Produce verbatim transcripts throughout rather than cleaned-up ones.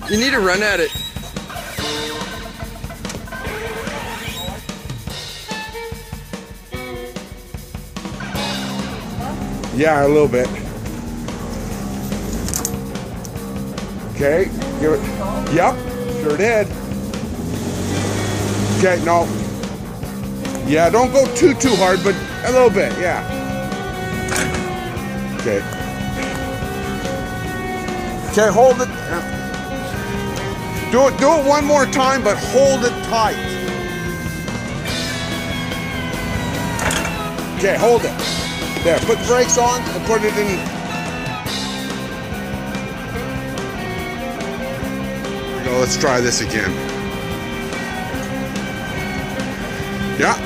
You need to run at it. Yeah, a little bit. Okay, give it. Yep, sure did. Okay, no. Yeah, don't go too, too hard, but a little bit, yeah. Okay. Okay, hold it. Do it, do it one more time, but hold it tight. Okay, hold it. There, put the brakes on and put it in. Go, let's try this again. Yeah.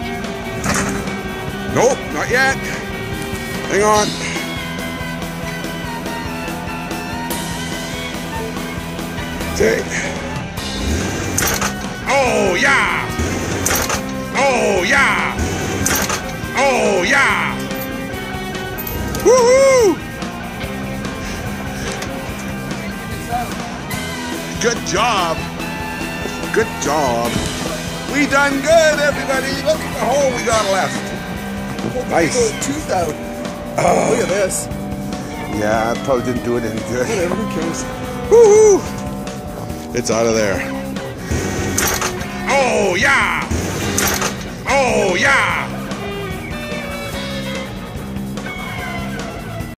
Nope, not yet. Hang on. Okay. Oh, yeah. Oh, yeah. Oh, yeah. Woohoo! Good job. Good job. We done good, everybody. Look at the hole we got left. Nice. Tooth out. Oh. Look at this. Yeah, I probably didn't do it any good. Whatever, who cares? Woohoo! It's out of there. Oh, yeah. Oh, yeah.